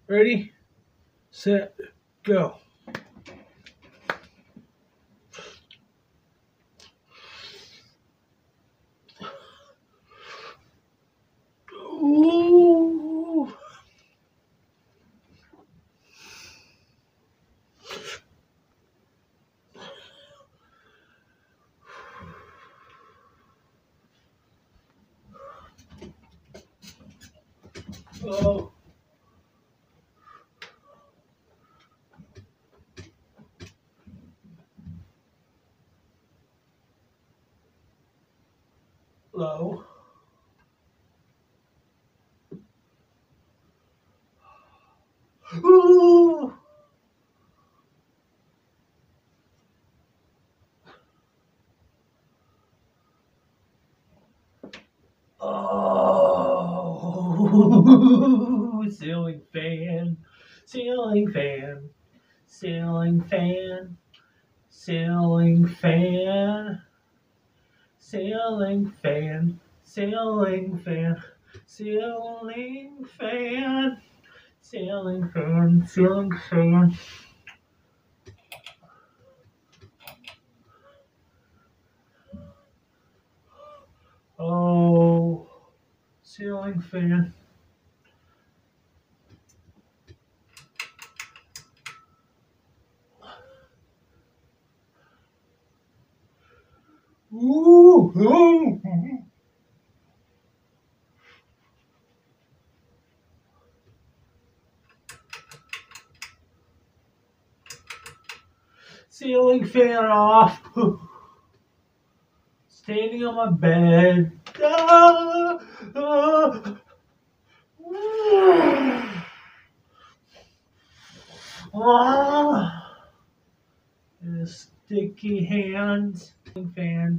Ready, set, go. Ooh. Oh. Low. Ooh. Oh. Ceiling fan. Ceiling fan. Ceiling fan. Ceiling fan. Ceiling fan. Ceiling fan. Ceiling fan. Ceiling fan. Ceiling fan. Oh. Ceiling fan. Ooh. Ooh. Ceiling fan off. Standing on my bed. Ah, ah, ah. And sticky hands. Fan.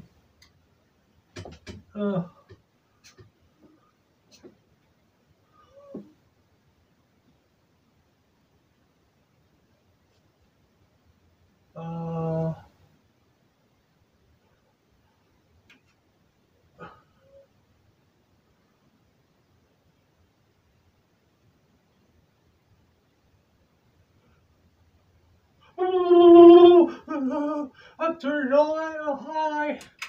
Oh. Uh, oh, I turned all the way high.